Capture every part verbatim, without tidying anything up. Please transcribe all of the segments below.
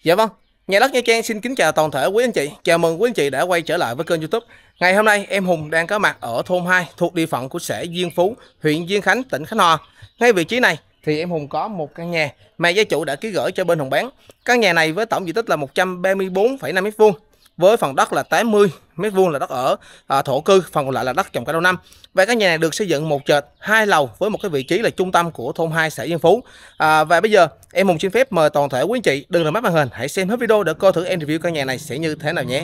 Dạ vâng, Nhà đất Nha Trang xin kính chào toàn thể quý anh chị. Chào mừng quý anh chị đã quay trở lại với kênh YouTube. Ngày hôm nay em Hùng đang có mặt ở thôn hai thuộc địa phận của xã Diên Phú, huyện Diên Khánh, tỉnh Khánh Hòa. Ngay vị trí này thì em Hùng có một căn nhà mà gia chủ đã ký gửi cho bên Hùng bán. Căn nhà này với tổng diện tích là một trăm ba mươi tư phẩy năm mét vuông, với phần đất là tám mươi mét vuông là đất ở à, thổ cư, phần còn lại là đất trồng cây lâu năm. Và căn nhà này được xây dựng một trệt hai lầu với một cái vị trí là trung tâm của thôn hai xã Diên Phú. À, và bây giờ em Hùng xin phép mời toàn thể quý anh chị đừng rời mắt màn hình, hãy xem hết video để coi thử em review căn nhà này sẽ như thế nào nhé.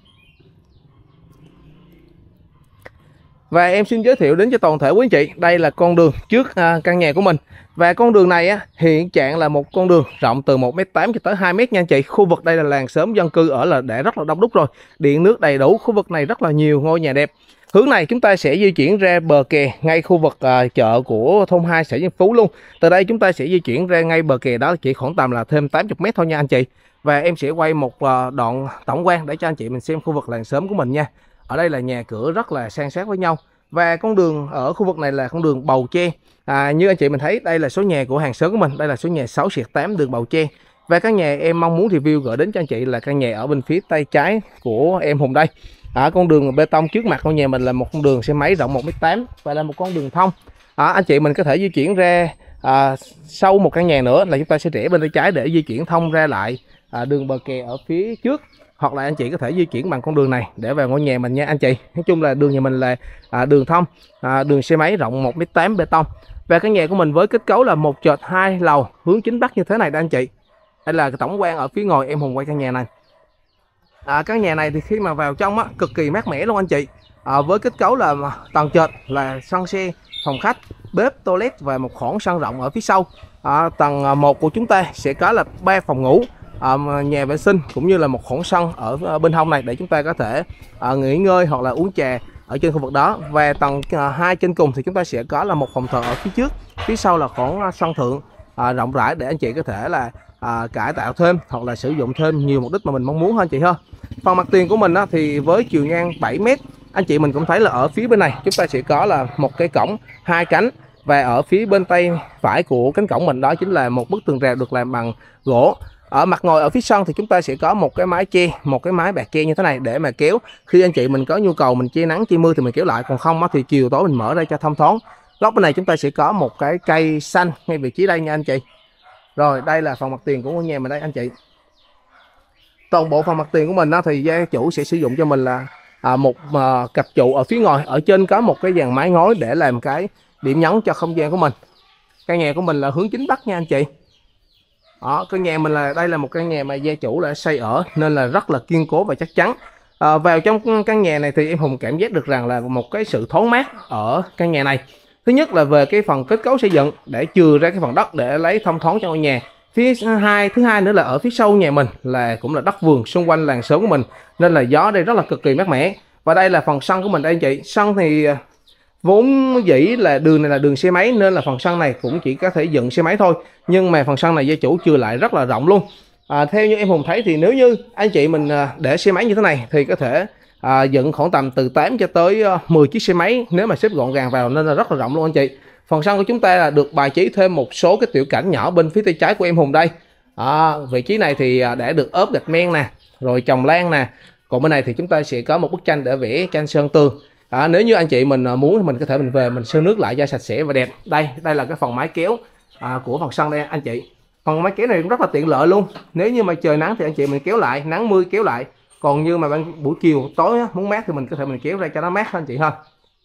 Và em xin giới thiệu đến cho toàn thể quý anh chị, đây là con đường trước à, căn nhà của mình. Và con đường này á, hiện trạng là một con đường rộng từ một mét tám cho tới hai mét nha anh chị. Khu vực đây là làng xóm dân cư ở là để rất là đông đúc rồi, điện nước đầy đủ, khu vực này rất là nhiều ngôi nhà đẹp. Hướng này chúng ta sẽ di chuyển ra bờ kè ngay khu vực à, chợ của thôn hai xã Diên Phú luôn. Từ đây chúng ta sẽ di chuyển ra ngay bờ kè đó chỉ khoảng tầm là thêm tám mươi mét thôi nha anh chị. Và em sẽ quay một à, đoạn tổng quan để cho anh chị mình xem khu vực làng xóm của mình nha. Ở đây là nhà cửa rất là san sát với nhau. Và con đường ở khu vực này là con đường bầu tre. À, như anh chị mình thấy đây là số nhà của hàng xóm của mình. Đây là số nhà sáu tám đường bầu tre. Và căn nhà em mong muốn review gửi đến cho anh chị là căn nhà ở bên phía tay trái của em Hùng đây. À, con đường bê tông trước mặt ngôi nhà mình là một con đường xe máy rộng một mét tám và là một con đường thông. À, anh chị mình có thể di chuyển ra à, sau một căn nhà nữa là chúng ta sẽ rẽ bên tay trái để di chuyển thông ra lại à, đường bờ kè ở phía trước. Hoặc là anh chị có thể di chuyển bằng con đường này để vào ngôi nhà mình nha anh chị. Nói chung là đường nhà mình là à, đường thông, à, đường xe máy rộng một mét tám bê tông. Và căn nhà của mình với kết cấu là một trệt hai lầu hướng chính bắc như thế này đó anh chị. Đây là cái tổng quan ở phía ngoài em Hùng quay căn nhà này. À, căn nhà này thì khi mà vào trong á, cực kỳ mát mẻ luôn anh chị. À, với kết cấu là tầng trệt là sân xe, phòng khách, bếp, toilet và một khoảng sân rộng ở phía sau. À, tầng một của chúng ta sẽ có là ba phòng ngủ, À, nhà vệ sinh cũng như là một khoảng sân ở bên hông này để chúng ta có thể à, nghỉ ngơi hoặc là uống trà ở trên khu vực đó. Và tầng à, hai trên cùng thì chúng ta sẽ có là một phòng thờ ở phía trước, phía sau là khoảng sân thượng à, rộng rãi để anh chị có thể là à, cải tạo thêm hoặc là sử dụng thêm nhiều mục đích mà mình mong muốn hơn anh chị ha. Phần mặt tiền của mình á, thì với chiều ngang bảy mét, anh chị mình cũng thấy là ở phía bên này chúng ta sẽ có là một cái cổng hai cánh. Và ở phía bên tay phải của cánh cổng mình đó chính là một bức tường rào được làm bằng gỗ. Ở mặt ngồi ở phía sân thì chúng ta sẽ có một cái mái che, một cái mái bạt che như thế này để mà kéo. Khi anh chị mình có nhu cầu mình che nắng che mưa thì mình kéo lại, còn không thì chiều tối mình mở ra cho thông thoáng. Góc bên này chúng ta sẽ có một cái cây xanh ngay vị trí đây nha anh chị. Rồi đây là phần mặt tiền của ngôi nhà mình đây anh chị. Toàn bộ phần mặt tiền của mình đó, thì gia chủ sẽ sử dụng cho mình là à, một à, cặp trụ ở phía ngoài. Ở trên có một cái dàn mái ngói để làm cái điểm nhấn cho không gian của mình. Căn nhà của mình là hướng chính bắc nha anh chị. Đó, căn nhà mình là đây là một căn nhà mà gia chủ đã xây ở nên là rất là kiên cố và chắc chắn. À, vào trong căn nhà này thì em Hùng cảm giác được rằng là một cái sự thoáng mát ở căn nhà này. Thứ nhất là về cái phần kết cấu xây dựng để chừa ra cái phần đất để lấy thông thoáng cho ngôi nhà. Phía hai thứ hai nữa là ở phía sau nhà mình là cũng là đất vườn xung quanh làng xóm của mình nên là gió đây rất là cực kỳ mát mẻ. Và đây là phần sân của mình đây anh chị. Sân thì vốn dĩ là đường này là đường xe máy nên là phần sân này cũng chỉ có thể dựng xe máy thôi, nhưng mà phần sân này gia chủ chừa lại rất là rộng luôn. À, theo như em Hùng thấy thì nếu như anh chị mình để xe máy như thế này thì có thể à, dựng khoảng tầm từ tám cho tới mười chiếc xe máy nếu mà xếp gọn gàng vào, nên là rất là rộng luôn anh chị. Phần sân của chúng ta là được bài trí thêm một số cái tiểu cảnh nhỏ bên phía tay trái của em Hùng đây. À, vị trí này thì đã được ốp gạch men nè, rồi trồng lan nè. Còn bên này thì chúng ta sẽ có một bức tranh để vẽ tranh sơn tường. À, nếu như anh chị mình muốn thì mình có thể mình về mình sơn nước lại cho sạch sẽ và đẹp. Đây, đây là cái phần mái kéo à, của phần sân đây anh chị. Phần mái kéo này cũng rất là tiện lợi luôn. Nếu như mà trời nắng thì anh chị mình kéo lại, nắng mưa kéo lại. Còn như mà ban buổi chiều tối á, muốn mát thì mình có thể mình kéo ra cho nó mát anh chị ha.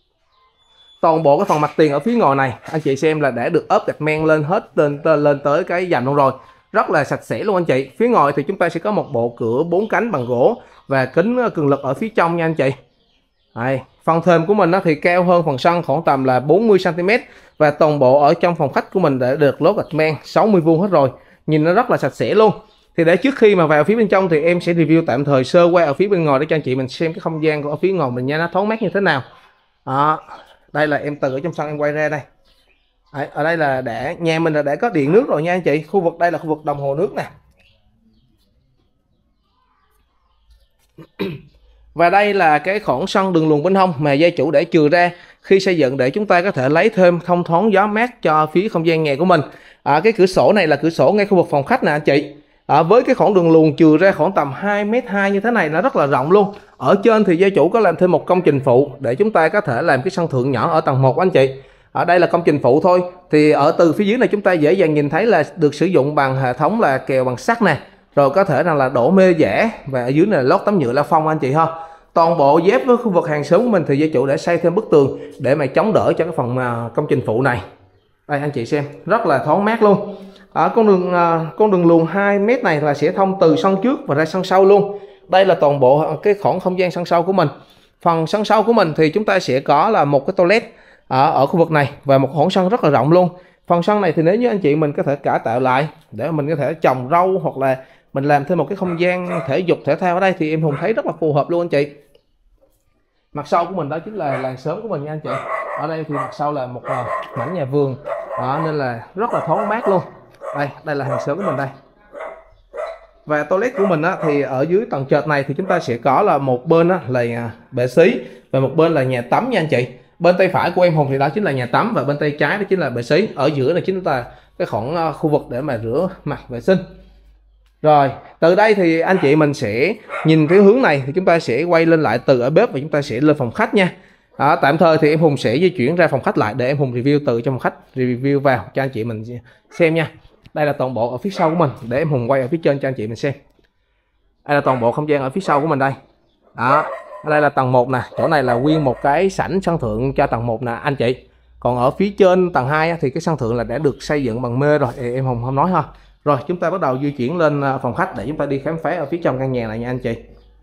Toàn bộ cái phần mặt tiền ở phía ngoài này anh chị xem là đã được ốp gạch men lên hết lên, lên tới cái dầm luôn rồi. Rất là sạch sẽ luôn anh chị. Phía ngoài thì chúng ta sẽ có một bộ cửa bốn cánh bằng gỗ và kính cường lực ở phía trong nha anh chị. Đây, phần thềm của mình thì cao hơn phần sân khoảng tầm là bốn mươi xăng ti mét. Và toàn bộ ở trong phòng khách của mình đã được lót gạch men sáu mươi vuông hết rồi. Nhìn nó rất là sạch sẽ luôn. Thì để trước khi mà vào phía bên trong thì em sẽ review tạm thời sơ qua ở phía bên ngoài để cho anh chị mình xem cái không gian của ở phía ngoài mình nha, nó thoáng mát như thế nào. Đó, đây là em từ ở trong sân em quay ra đây. Đấy, ở đây là để nhà mình là đã có điện nước rồi nha anh chị. Khu vực đây là khu vực đồng hồ nước nè. Và đây là cái khoảng sân đường luồn bên hông mà gia chủ để chừa ra khi xây dựng để chúng ta có thể lấy thêm thông thoáng gió mát cho phía không gian nhà của mình. À, cái cửa sổ này là cửa sổ ngay khu vực phòng khách nè anh chị. À, với cái khoảng đường luồn chừa ra khoảng tầm hai mét hai như thế này nó rất là rộng luôn. Ở trên thì gia chủ có làm thêm một công trình phụ để chúng ta có thể làm cái sân thượng nhỏ ở tầng một anh chị. Ở đây là công trình phụ thôi. Thì ở từ phía dưới này chúng ta dễ dàng nhìn thấy là được sử dụng bằng hệ thống là kèo bằng sắt nè. Rồi có thể rằng là đổ mê dẻ, và ở dưới này là lót tấm nhựa la phong anh chị ha. Toàn bộ giáp với khu vực hàng xóm của mình thì gia chủ đã xây thêm bức tường để mà chống đỡ cho cái phần công trình phụ này. Đây anh chị xem, rất là thoáng mát luôn. Ở con đường con đường luồn hai mét này là sẽ thông từ sân trước và ra sân sau luôn. Đây là toàn bộ cái khoảng không gian sân sau của mình. Phần sân sau của mình thì chúng ta sẽ có là một cái toilet ở, ở khu vực này và một khoảng sân rất là rộng luôn. Phần sân này thì nếu như anh chị mình có thể cải tạo lại để mình có thể trồng rau hoặc là mình làm thêm một cái không gian thể dục thể thao ở đây thì em Hùng thấy rất là phù hợp luôn anh chị. Mặt sau của mình đó chính là làng xóm của mình nha anh chị. Ở đây thì mặt sau là một mảnh nhà vườn đó, nên là rất là thoáng mát luôn. Đây, đây là hàng xóm của mình đây. Và toilet của mình á, thì ở dưới tầng trệt này thì chúng ta sẽ có là một bên á, là bể xí và một bên là nhà tắm nha anh chị. Bên tay phải của em Hùng thì đó chính là nhà tắm và bên tay trái đó chính là bể xí. Ở giữa này chính là cái khoảng khu vực để mà rửa mặt vệ sinh. Rồi, từ đây thì anh chị mình sẽ nhìn cái hướng này thì chúng ta sẽ quay lên lại từ ở bếp và chúng ta sẽ lên phòng khách nha. Đó, tạm thời thì em Hùng sẽ di chuyển ra phòng khách lại để em Hùng review từ trong phòng khách review vào cho anh chị mình xem nha. Đây là toàn bộ ở phía sau của mình để em Hùng quay ở phía trên cho anh chị mình xem. Đây là toàn bộ không gian ở phía sau của mình đây. Đó, đây là tầng một nè, chỗ này là nguyên một cái sảnh sân thượng cho tầng một nè anh chị. Còn ở phía trên tầng hai thì cái sân thượng là đã được xây dựng bằng mê rồi, em Hùng không nói ha. Rồi chúng ta bắt đầu di chuyển lên phòng khách để chúng ta đi khám phá ở phía trong căn nhà này nha anh chị.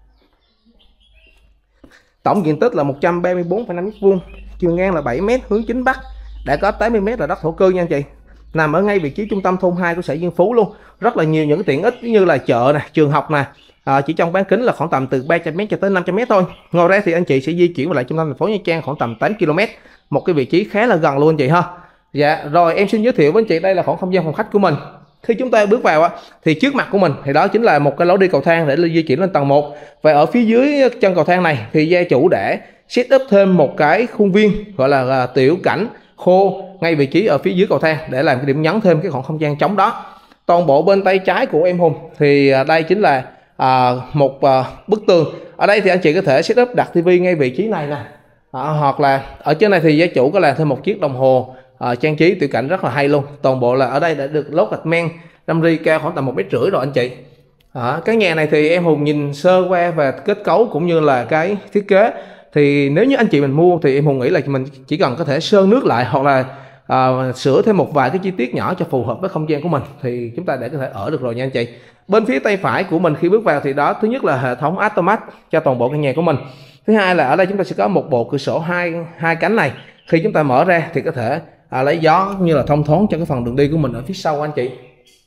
Tổng diện tích là một trăm ba mươi tư phẩy năm mét vuông, chiều ngang là bảy mét, hướng chính bắc, đã có tám mươi mét là đất thổ cư nha anh chị. Nằm ở ngay vị trí trung tâm thôn hai của xã Diên Phú luôn. Rất là nhiều những tiện ích như là chợ nè, trường học nè. À, chỉ trong bán kính là khoảng tầm từ ba trăm mét cho tới năm trăm mét thôi. Ngoài ra thì anh chị sẽ di chuyển vào lại trung tâm thành phố Nha Trang khoảng tầm tám ki lô mét. Một cái vị trí khá là gần luôn anh chị ha. Dạ, rồi em xin giới thiệu với anh chị đây là khoảng không gian phòng khách của mình. Khi chúng ta bước vào á, thì trước mặt của mình thì đó chính là một cái lối đi cầu thang để di chuyển lên tầng một. Và ở phía dưới chân cầu thang này thì gia chủ để set up thêm một cái khuôn viên gọi là, là tiểu cảnh khô ngay vị trí ở phía dưới cầu thang để làm cái điểm nhấn thêm cái khoảng không gian trống đó. Toàn bộ bên tay trái của em Hùng thì đây chính là à, một à, bức tường. Ở đây thì anh chị có thể set up đặt tivi ngay vị trí này nè. À, hoặc là ở trên này thì gia chủ có làm thêm một chiếc đồng hồ à, trang trí tiểu cảnh rất là hay luôn. Toàn bộ là ở đây đã được lót gạch men râm ri cao khoảng tầm một mét rưỡi rồi anh chị. À, cái nhà này thì em Hùng nhìn sơ qua về kết cấu cũng như là cái thiết kế thì nếu như anh chị mình mua thì em Hùng nghĩ là mình chỉ cần có thể sơn nước lại hoặc là à, sửa thêm một vài cái chi tiết nhỏ cho phù hợp với không gian của mình thì chúng ta để có thể ở được rồi nha anh chị. Bên phía tay phải của mình khi bước vào thì đó thứ nhất là hệ thống automat cho toàn bộ căn nhà của mình. Thứ hai là ở đây chúng ta sẽ có một bộ cửa sổ hai hai cánh này, khi chúng ta mở ra thì có thể à, lấy gió như là thông thoáng cho cái phần đường đi của mình ở phía sau anh chị.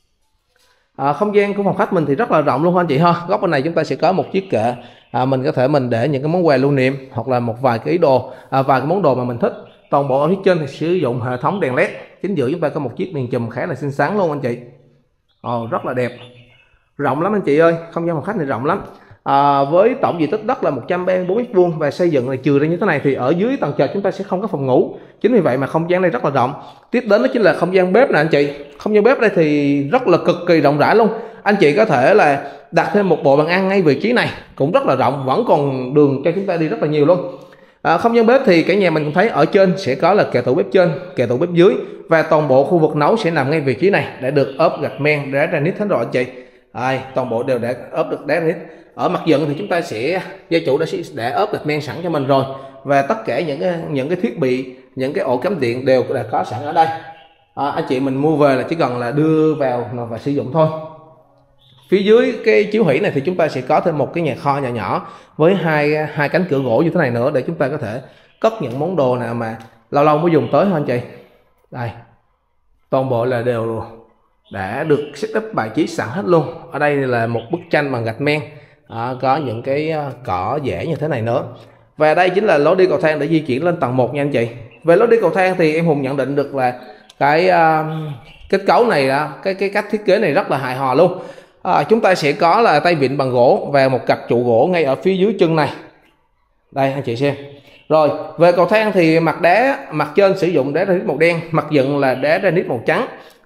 À, không gian của phòng khách mình thì rất là rộng luôn anh chị ha. Góc bên này chúng ta sẽ có một chiếc kệ à, mình có thể mình để những cái món quà lưu niệm hoặc là một vài cái ý đồ à, vài cái món đồ mà mình thích. Toàn bộ ở phía trên thì sử dụng hệ thống đèn led, chính giữa chúng ta có một chiếc đèn chùm khá là xinh xắn luôn anh chị. Ồ, rất là đẹp, rộng lắm anh chị ơi, không gian phòng khách này rộng lắm. À, với tổng diện tích đất là một trăm ba mươi tư mét vuông và xây dựng là chừa ra như thế này thì ở dưới tầng trệt chúng ta sẽ không có phòng ngủ. Chính vì vậy mà không gian đây rất là rộng. Tiếp đến đó chính là không gian bếp nè anh chị. Không gian bếp đây thì rất là cực kỳ rộng rãi luôn. Anh chị có thể là đặt thêm một bộ bàn ăn ngay vị trí này cũng rất là rộng, vẫn còn đường cho chúng ta đi rất là nhiều luôn. À, không gian bếp thì cả nhà mình cũng thấy ở trên sẽ có là kệ tủ bếp trên, kệ tủ bếp dưới và toàn bộ khu vực nấu sẽ nằm ngay vị trí này để được ốp gạch men đá granite hết rồi anh chị. À, toàn bộ đều đã ốp được đá granite. Ở mặt dựng thì chúng ta sẽ gia chủ đã đã ốp gạch men sẵn cho mình rồi và tất cả những cái những cái thiết bị, những cái ổ cắm điện đều đã có sẵn ở đây. À, anh chị mình mua về là chỉ cần là đưa vào và sử dụng thôi. Phía dưới cái chiếu hủy này thì chúng ta sẽ có thêm một cái nhà kho nhỏ nhỏ với hai hai cánh cửa gỗ như thế này nữa để chúng ta có thể cất những món đồ nào mà lâu lâu mới dùng tới thôi anh chị. Đây, toàn bộ là đều đã được setup bài trí sẵn hết luôn. Ở đây là một bức tranh bằng gạch men, à, có những cái cỏ dẻ như thế này nữa. Và đây chính là lối đi cầu thang để di chuyển lên tầng một nha anh chị. Về lối đi cầu thang thì em Hùng nhận định được là cái uh, kết cấu này, cái cái cách thiết kế này rất là hài hòa luôn. À, chúng ta sẽ có là tay vịn bằng gỗ và một cặp trụ gỗ ngay ở phía dưới chân này. Đây anh chị xem. Rồi về cầu thang thì mặt đá, mặt trên sử dụng đá granite màu đen, mặt dựng là đá granite màu trắng.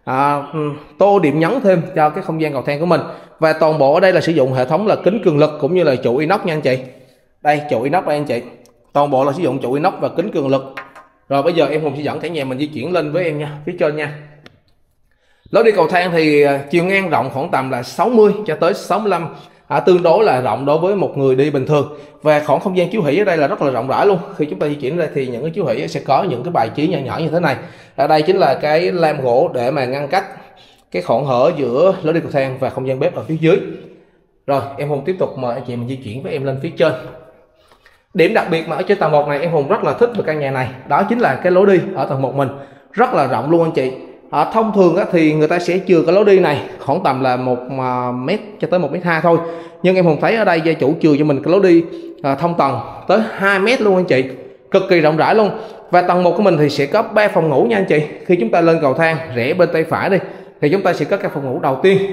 à, tô điểm nhấn thêm cho cái không gian cầu thang của mình. Và toàn bộ ở đây là sử dụng hệ thống là kính cường lực cũng như là trụ inox nha anh chị. Đây trụ inox đây anh chị, toàn bộ là sử dụng trụ inox và kính cường lực. Rồi bây giờ em Hùng sẽ dẫn cả nhà mình di chuyển lên với em nha, phía trên nha. Lối đi cầu thang thì chiều ngang rộng khoảng tầm là sáu mươi cho tới sáu mươi lăm, à, tương đối là rộng đối với một người đi bình thường. Và khoảng không gian chiếu hỉ ở đây là rất là rộng rãi luôn. Khi chúng ta di chuyển ra thì những cái chiếu hỉ sẽ có những cái bài trí nhỏ nhỏ như thế này. Ở đây chính là cái lam gỗ để mà ngăn cách cái khoảng hở giữa lối đi cầu thang và không gian bếp ở phía dưới. Rồi em Hùng tiếp tục mời anh chị mình di chuyển với em lên phía trên. Điểm đặc biệt mà ở trên tầng một này em Hùng rất là thích về căn nhà này, đó chính là cái lối đi ở tầng một mình rất là rộng luôn anh chị. À, thông thường á, thì người ta sẽ chừa cái lối đi này khoảng tầm là một mét cho tới một mét hai thôi, nhưng em Hùng thấy ở đây gia chủ chừa cho mình cái lối đi à, thông tầng tới hai mét luôn anh chị, cực kỳ rộng rãi luôn. Và tầng một của mình thì sẽ có ba phòng ngủ nha anh chị. Khi chúng ta lên cầu thang rẽ bên tay phải đi thì chúng ta sẽ có căn phòng ngủ đầu tiên.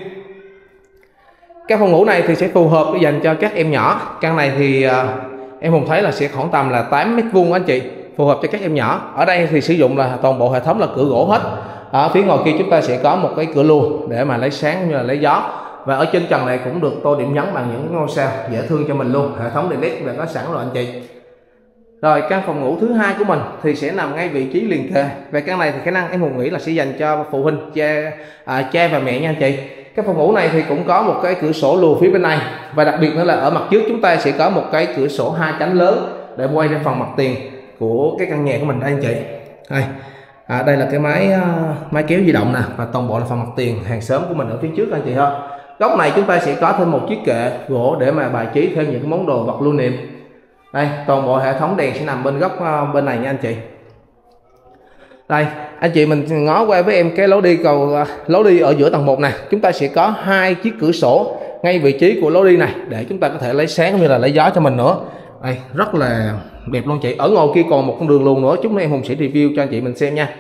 Căn phòng ngủ này thì sẽ phù hợp dành cho các em nhỏ. Căn này thì à, em Hùng thấy là sẽ khoảng tầm là tám mét vuông anh chị, phù hợp cho các em nhỏ. Ở đây thì sử dụng là toàn bộ hệ thống là cửa gỗ hết. Ở phía ngoài kia chúng ta sẽ có một cái cửa luồng để mà lấy sáng như là lấy gió. Và ở trên trần này cũng được tô điểm nhấn bằng những ngôi sao dễ thương cho mình luôn. Hệ thống đèn led đã có sẵn rồi anh chị. Rồi căn phòng ngủ thứ hai của mình thì sẽ nằm ngay vị trí liền kề. Về căn này thì khả năng em Hùng nghĩ là sẽ dành cho phụ huynh cha, à, cha và mẹ nha anh chị. Cái phòng ngủ này thì cũng có một cái cửa sổ lùa phía bên này. Và đặc biệt nữa là ở mặt trước chúng ta sẽ có một cái cửa sổ hai cánh lớn để quay ra phần mặt tiền của cái căn nhà của mình đây anh chị. Đây. À, đây là cái máy uh, máy kéo di động nè, và toàn bộ là phần mặt tiền hàng xóm của mình ở phía trước anh chị ha. Góc này chúng ta sẽ có thêm một chiếc kệ gỗ để mà bài trí thêm những món đồ vật lưu niệm. Đây toàn bộ hệ thống đèn sẽ nằm bên góc uh, bên này nha anh chị. Đây anh chị mình ngó qua với em cái lối đi cầu uh, lối đi ở giữa tầng một này, chúng ta sẽ có hai chiếc cửa sổ ngay vị trí của lối đi này để chúng ta có thể lấy sáng cũng như là lấy gió cho mình nữa. Đây rất là đẹp luôn chị. Ở ngoài kia còn một con đường luồn nữa, chúng em Hùng sẽ review cho anh chị mình xem nha.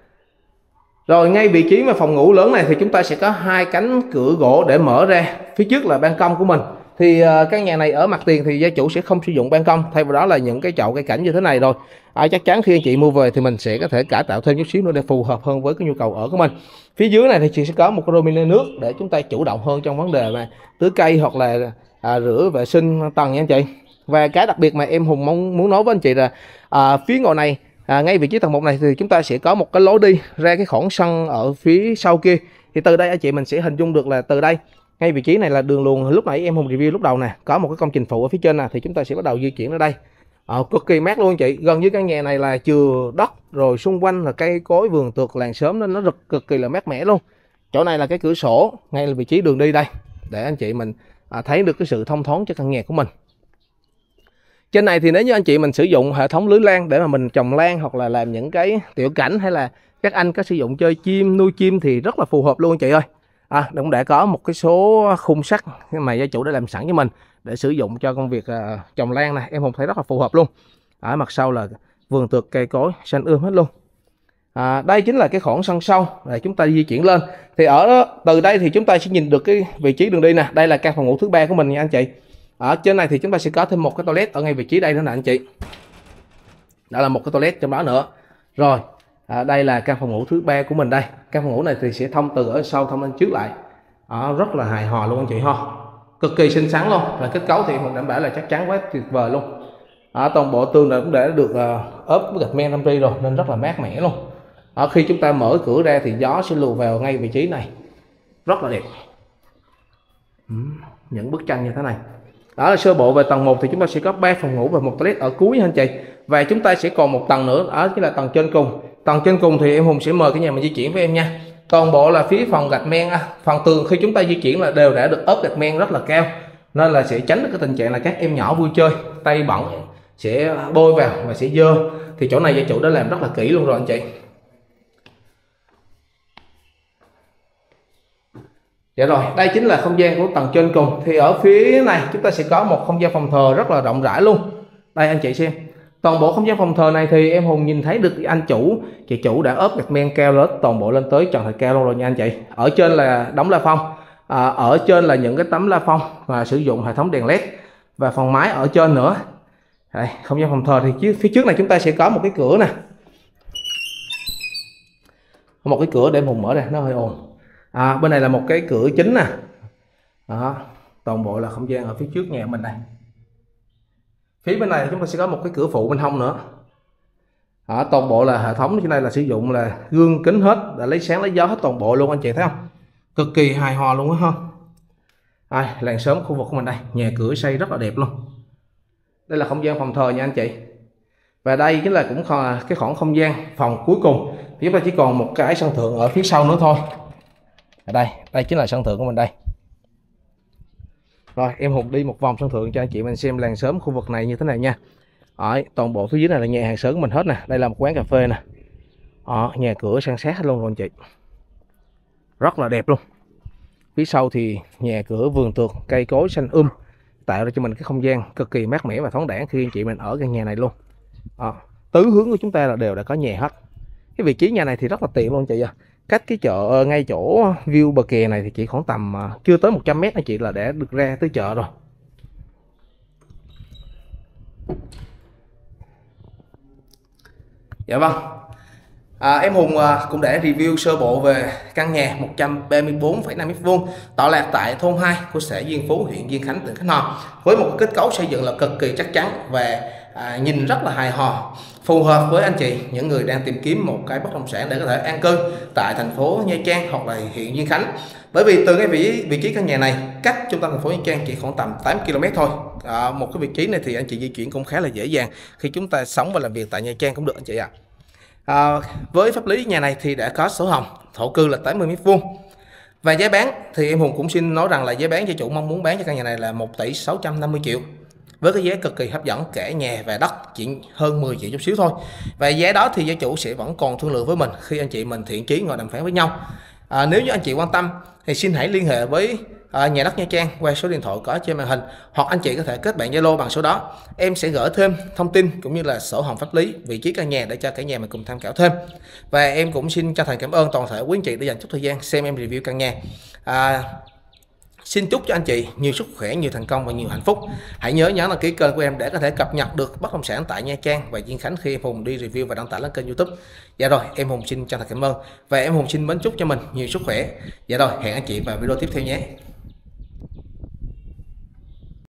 Rồi ngay vị trí mà phòng ngủ lớn này thì chúng ta sẽ có hai cánh cửa gỗ để mở ra. Phía trước là ban công của mình. Thì uh, căn nhà này ở mặt tiền thì gia chủ sẽ không sử dụng ban công, thay vào đó là những cái chậu cây cảnh như thế này rồi. À, chắc chắn khi anh chị mua về thì mình sẽ có thể cải tạo thêm chút xíu nữa để phù hợp hơn với cái nhu cầu ở của mình. Phía dưới này thì chị sẽ có một cái rô nước để chúng ta chủ động hơn trong vấn đề mà tưới cây hoặc là à, rửa vệ sinh tầng nha anh chị. Và cái đặc biệt mà em Hùng mong muốn nói với anh chị là à, phía ngoài này à, ngay vị trí tầng một này thì chúng ta sẽ có một cái lối đi ra cái khoảng sân ở phía sau kia. Thì từ đây anh chị mình sẽ hình dung được là từ đây ngay vị trí này là đường luồn lúc nãy em Hùng review lúc đầu nè, có một cái công trình phụ ở phía trên nè, thì chúng ta sẽ bắt đầu di chuyển ra đây. À, cực kỳ mát luôn anh chị. Gần như căn nhà này là chừa đất rồi xung quanh là cây cối vườn tược làng xóm nên nó cực cực kỳ là mát mẻ luôn. Chỗ này là cái cửa sổ ngay là vị trí đường đi đây để anh chị mình à, thấy được cái sự thông thoáng cho căn nhà của mình. Trên này thì nếu như anh chị mình sử dụng hệ thống lưới lan để mà mình trồng lan hoặc là làm những cái tiểu cảnh, hay là các anh có sử dụng chơi chim, nuôi chim thì rất là phù hợp luôn anh chị ơi. À, cũng đã có một cái số khung sắt mà gia chủ đã làm sẵn cho mình để sử dụng cho công việc uh, trồng lan này, em Hùng thấy rất là phù hợp luôn. Ở mặt sau là vườn tược cây cối xanh ươm hết luôn. À, đây chính là cái khoảng sân sau để chúng ta di chuyển lên. Thì ở từ đây thì chúng ta sẽ nhìn được cái vị trí đường đi nè. Đây là căn phòng ngủ thứ ba của mình nha anh chị. Ở trên này thì chúng ta sẽ có thêm một cái toilet ở ngay vị trí đây nữa nè anh chị. Đó là một cái toilet trong đó nữa. Rồi à, đây là căn phòng ngủ thứ ba của mình đây. Căn phòng ngủ này thì sẽ thông từ ở sau thông lên trước lại. Đó, rất là hài hòa luôn anh chị ha. Cực kỳ xinh xắn luôn. Và kết cấu thì mình đảm bảo là chắc chắn quá tuyệt vời luôn. Ở toàn bộ tường này cũng đã được uh, ốp với gạch men năm tri rồi nên rất là mát mẻ luôn. Ở khi chúng ta mở cửa ra thì gió sẽ lùa vào ngay vị trí này, rất là đẹp. Ừ, những bức tranh như thế này. Đó là sơ bộ về tầng một thì chúng ta sẽ có ba phòng ngủ và một toilet ở cuối anh chị. Và chúng ta sẽ còn một tầng nữa, đó chính là tầng trên cùng. Tầng trên cùng thì em Hùng sẽ mời cái nhà mình di chuyển với em nha. Toàn bộ là phía phòng gạch men, phần tường khi chúng ta di chuyển là đều đã được ốp gạch men rất là cao, nên là sẽ tránh được cái tình trạng là các em nhỏ vui chơi tay bẩn sẽ bôi vào và sẽ dơ. Thì chỗ này gia chủ đã làm rất là kỹ luôn rồi anh chị. Dạ rồi, đây chính là không gian của tầng trên cùng. Thì ở phía này chúng ta sẽ có một không gian phòng thờ rất là rộng rãi luôn. Đây anh chị xem. Toàn bộ không gian phòng thờ này thì em Hùng nhìn thấy được anh chủ, chị chủ đã ốp gạch men cao lớn toàn bộ lên tới trần thạch cao luôn rồi nha anh chị. Ở trên là đóng la phong, à, ở trên là những cái tấm la phong và sử dụng hệ thống đèn led và phòng mái ở trên nữa. Đây, không gian phòng thờ thì phía trước này chúng ta sẽ có một cái cửa nè. Có một cái cửa để em Hùng mở ra, nó hơi ồn. À, bên này là một cái cửa chính nè. Đó, toàn bộ là không gian ở phía trước nhà mình đây. Phía bên này chúng ta sẽ có một cái cửa phụ bên hông nữa. Đó, toàn bộ là hệ thống trên đây là sử dụng là gương kính hết, là lấy sáng lấy gió hết toàn bộ luôn, anh chị thấy không? Cực kỳ hài hòa luôn á không? À, làng xóm khu vực của mình đây, nhà cửa xây rất là đẹp luôn. Đây là không gian phòng thờ nha anh chị. Và đây chính là cũng cái khoảng không gian phòng cuối cùng. Thì chúng ta chỉ còn một cái sân thượng ở phía sau nữa thôi. Ở đây, đây chính là sân thượng của mình đây. Rồi em Hùng đi một vòng sân thượng cho anh chị mình xem làng xóm khu vực này như thế này nha. Ở toàn bộ phía dưới này là nhà hàng xóm của mình hết nè. Đây là một quán cà phê nè. Đó, nhà cửa san sát hết luôn rồi anh chị. Rất là đẹp luôn. Phía sau thì nhà cửa vườn tược, cây cối xanh um, tạo ra cho mình cái không gian cực kỳ mát mẻ và thoáng đãng khi anh chị mình ở căn nhà này luôn. Đó, tứ hướng của chúng ta là đều đã có nhà hết. Cái vị trí nhà này thì rất là tiện luôn chị ạ. Cách cái chợ ngay chỗ view bờ kè này thì chỉ khoảng tầm chưa tới một trăm mét anh chị là để được ra tới chợ rồi. Dạ vâng. À, em Hùng à, cũng để review sơ bộ về căn nhà một trăm ba mươi tư phẩy năm mét vuông tọa lạc tại thôn hai của xã Diên Phú, huyện Diên Khánh, tỉnh Khánh Hòa, với một kết cấu xây dựng là cực kỳ chắc chắn và à, nhìn rất là hài hòa, phù hợp với anh chị những người đang tìm kiếm một cái bất động sản để có thể an cư tại thành phố Nha Trang hoặc là huyện Diên Khánh. Bởi vì từ cái vị vị trí căn nhà này cách trung tâm thành phố Nha Trang chỉ khoảng tầm tám ki lô mét thôi. À, một cái vị trí này thì anh chị di chuyển cũng khá là dễ dàng khi chúng ta sống và làm việc tại Nha Trang cũng được anh chị ạ. À, với pháp lý nhà này thì đã có sổ hồng, thổ cư là tám mươi mét vuông. Và giá bán thì em Hùng cũng xin nói rằng là giá bán cho chủ mong muốn bán cho căn nhà này là một tỷ sáu trăm năm mươi triệu. Với cái giá cực kỳ hấp dẫn, cả nhà và đất chỉ hơn mười triệu chút xíu thôi. Và giá đó thì gia chủ sẽ vẫn còn thương lượng với mình khi anh chị mình thiện chí ngồi đàm phán với nhau. À, nếu như anh chị quan tâm thì xin hãy liên hệ với à, nhà đất Nha Trang qua số điện thoại có trên màn hình, hoặc anh chị có thể kết bạn Zalo bằng số đó. Em sẽ gửi thêm thông tin cũng như là sổ hồng pháp lý, vị trí căn nhà để cho cả nhà mình cùng tham khảo thêm. Và em cũng xin chân thành cảm ơn toàn thể quý anh chị đã dành chút thời gian xem em review căn nhà. À, xin chúc cho anh chị nhiều sức khỏe, nhiều thành công và nhiều hạnh phúc. Hãy nhớ nhấn đăng ký kênh của em để có thể cập nhật được bất động sản tại Nha Trang và Diên Khánh khi em Hùng đi review và đăng tải lên kênh YouTube. Dạ rồi, em Hùng xin chân thành cảm ơn và em Hùng xin mến chúc cho mình nhiều sức khỏe. Dạ rồi, hẹn anh chị vào video tiếp theo nhé.